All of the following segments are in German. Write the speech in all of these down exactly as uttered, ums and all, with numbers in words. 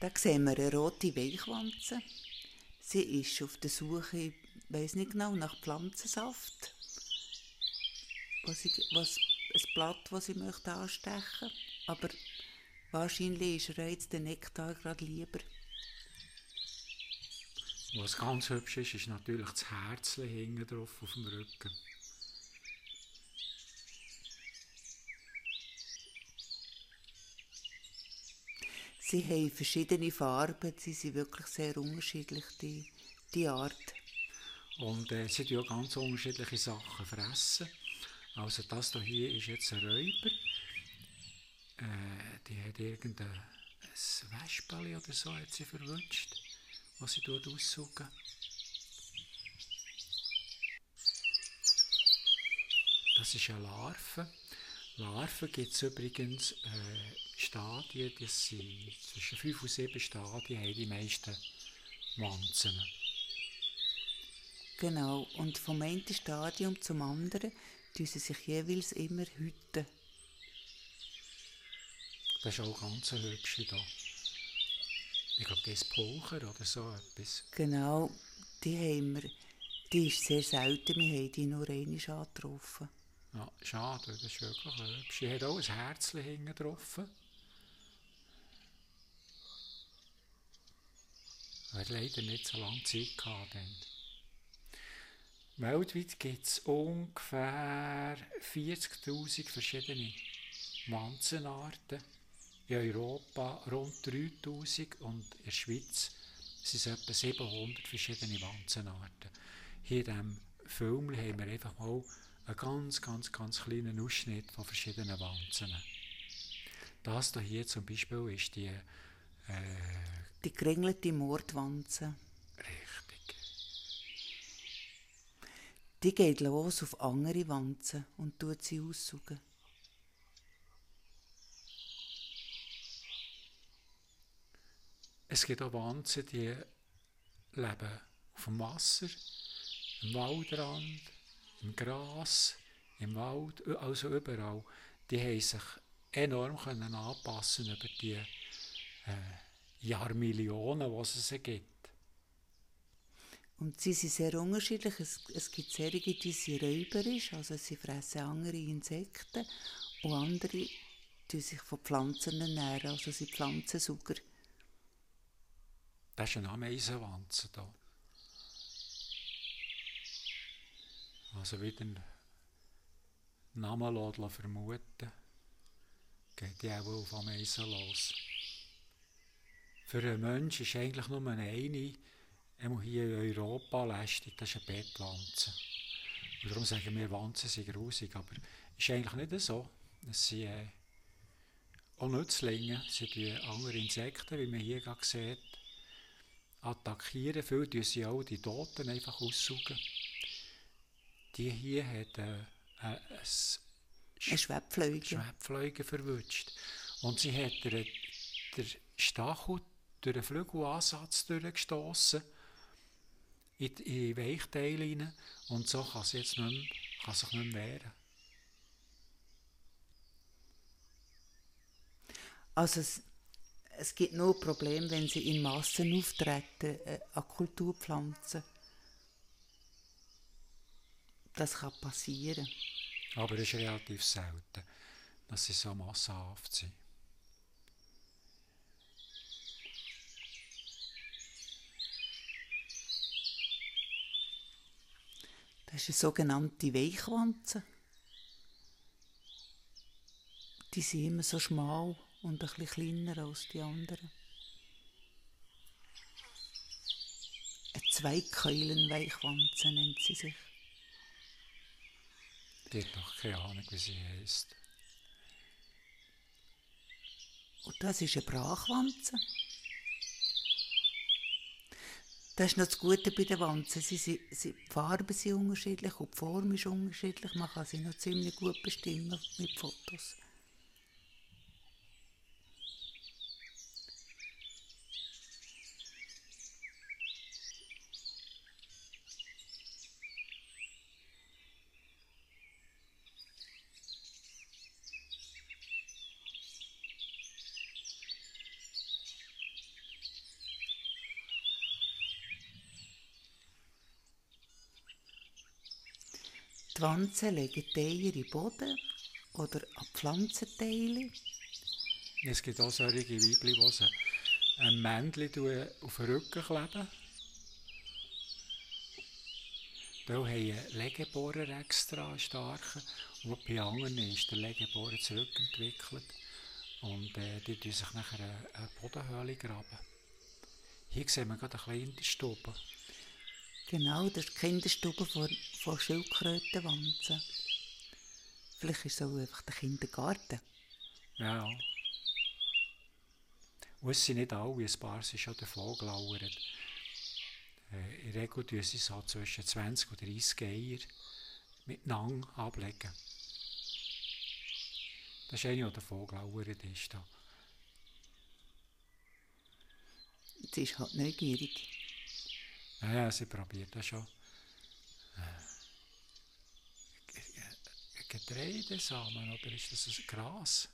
Da sehen wir eine rote Weichwanze. Sie ist auf der Suche, ich weiss nicht genau, nach Pflanzensaft. Was, ich, was ein Blatt, das sie möchte anstechen. Aber wahrscheinlich ist ihr jetzt der Nektar gerade lieber. Was ganz hübsch ist, ist natürlich das Herzchen hinten drauf auf dem Rücken. Sie haben verschiedene Farben, sie sind wirklich sehr unterschiedlich, die, die Art. Und äh, sie tun auch ganz unterschiedliche Sachen fressen. Also das hier ist jetzt ein Räuber. Äh, die hat irgendein Wesperli oder so hat sie verwünscht, was sie dort aussaugen. Das ist eine Larve. Larven gibt es übrigens äh, Stadien, das sind zwischen fünf und sieben Stadien, haben die meisten Wanzen. Genau, und vom einen Stadium zum anderen tun sie sich jeweils immer hüten. Das ist auch ganz eine hübsche hier. Ich glaube, das ist Pulcher oder so etwas. Genau, die haben wir. Die ist sehr selten, wir haben die nur einmal angetroffen. Ja, schade, das ist wirklich hübsch. Sie hat auch ein Herzchen hinten drauf. Er hat leider nicht so lange Zeit gehabt. Dann. Weltweit gibt es ungefähr vierzigtausend verschiedene Wanzenarten. In Europa rund dreitausend und in der Schweiz sind es etwa siebenhundert verschiedene Wanzenarten. Hier in diesem Film haben wir einfach mal einen ganz, ganz, ganz kleinen Ausschnitt von verschiedenen Wanzen. Das hier zum Beispiel ist die... Äh, die geringelte Mordwanze. Richtig. Die geht los auf andere Wanzen und tut sie aussaugen. Es gibt auch Wanzen, die leben auf dem Wasser, im Waldrand, im Gras, im Wald, also überall. Die haben sich enorm können anpassen über die äh, Jahrmillionen, die es sie gibt. Und sie sind sehr unterschiedlich. Es, es gibt solche, die sind räuberisch, also sie fressen andere Insekten, und andere die sich von Pflanzen ernähren, also sind Pflanzensauger. Das ist eine Ameisenwanze hier. Also wie der Name lässt vermuten, geht die auch auf Ameisen los. Für einen Menschen ist eigentlich nur eine, einmal hier in Europa lästig, das ist eine Bettwanze. Und darum sagen wir, Wanzen sind grusig, aber es ist eigentlich nicht so. Es sind äh, auch Nützlinge, es sind andere Insekten, wie man hier gerade sieht, attackieren. Viele tun sie auch die Toten einfach aussaugen. Die hier hat äh, äh, ein Eine Schwebfliege. Schwebfliege verwünscht. Und sie hat den, den Stachel durch den Flügelansatz durchgestossen in die Weichteile hinein. Und so kann sie jetzt nicht mehr, kann sich nicht mehr wehren. Also es, es gibt nur Probleme, wenn sie in Massen auftreten, äh, an Kulturpflanzen. Das kann passieren. Aber es ist relativ selten, dass sie so massenhaft sind. Das ist eine sogenannte Weichwanze. Die sind immer so schmal und ein bisschen kleiner als die anderen. Eine Zweikeulenweichwanze nennt sie sich. Die hat doch keine Ahnung, wie sie heisst. Und das ist eine Brachwanze. Das ist noch das Gute bei den Wanzen. Sie, sie, sie, die Farben sind unterschiedlich und die Form ist unterschiedlich. Man kann sie noch ziemlich gut bestimmen mit Fotos. Die Wanzen legen die Eier in den Boden oder an Pflanzenteile. Es gibt auch solche Weibchen, die sie ein Männchen auf den Rücken kleben. Die haben einen Legebohrer extra starken. Und bei anderen ist der Legebohrer zurückentwickelt. Und äh, die graben sich nachher eine, eine Bodenhöhle graben. Hier sehen wir gerade eine kleine Stube. Genau, das ist die Kinderstube von, von Schildkrötenwanzen. Vielleicht ist es auch einfach der Kindergarten. Ja. Und es sind nicht alle, ein paar sind schon der Vogelauer. Äh, in der Regel tun sie so zwischen zwanzig und dreissig Eier miteinander ablegen. Das ist eine, die der Vogelauer ist. Da. Sie ist halt neugierig. Ja, ja, sie probiert das schon. Getreidesamen, oder ist das ein Gras?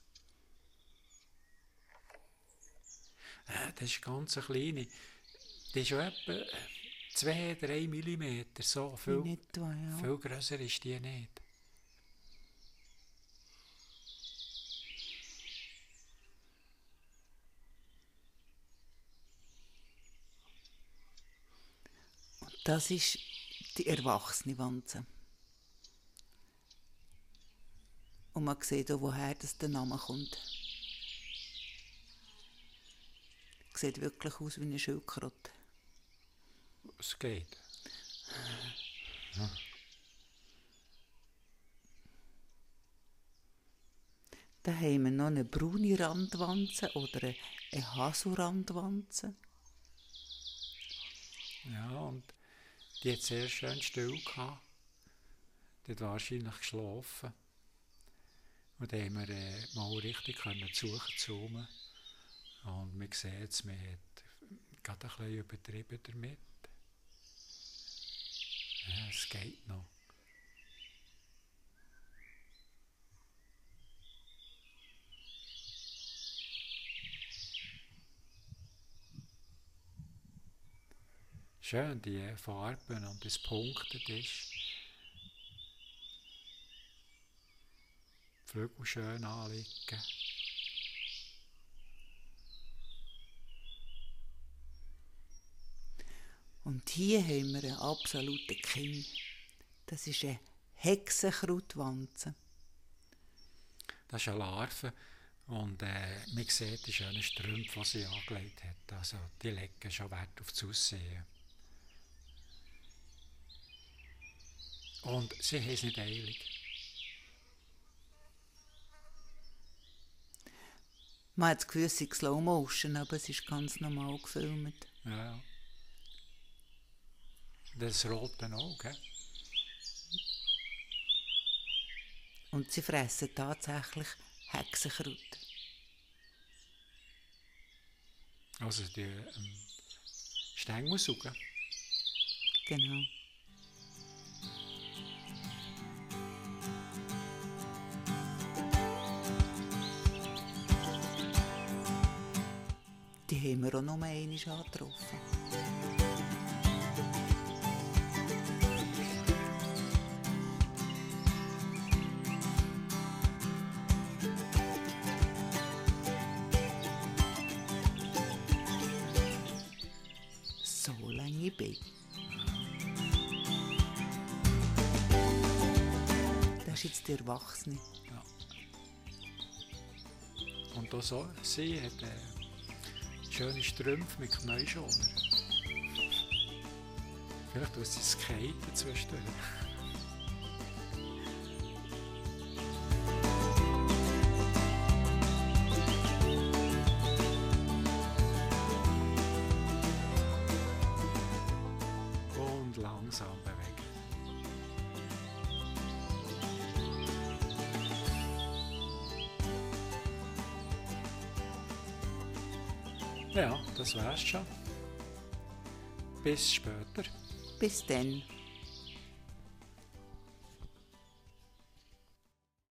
Das ist ganz eine kleine. Die ist schon etwa zwei bis drei Millimeter. So viel, Nicht wahr, ja. viel grösser ist die nicht. Und das ist die erwachsene Wanze. Und man sieht auch, woher das der Name kommt. Sieht wirklich aus wie eine Schildkröte. Es geht. Ja. Da haben wir noch eine braune Randwanze oder eine Haselrandwanze. Ja, und die hat sehr schön still gehabt. Die hat wahrscheinlich geschlafen. Und dann haben wir äh, mal richtig suchen zoomen. Und man sieht jetzt, man hat gerade ein bisschen übertrieben damit. Ja, es geht noch. Schön, die Farben und das Punktet ist. Flügel schön anlegen. Und hier haben wir einen absoluten King. Das ist eine Hexenkrautwanze. Das ist eine Larve und äh, man sieht die schönen Strümpfe, die sie angelegt hat. Also die legen schon Wert auf das Aussehen. Und sie haben es nicht eilig. Man hat das Gefühl, es sei Slow Motion, aber es ist ganz normal gefilmt. Ja. Das rote Auge. Und sie fressen tatsächlich Hexenkraut. Also die ähm, Stängel saugen. Genau. Die haben wir auch noch einmal angetroffen. So lange Beine. Das ist jetzt der Erwachsene. Ja. Und auch so, sie hat äh, schöne Strümpfe mit Knäuschonern. Vielleicht tut sie skaten zwischendurch. Und langsam bewegen. Ja, das wär's schon. Bis später. Bis dann.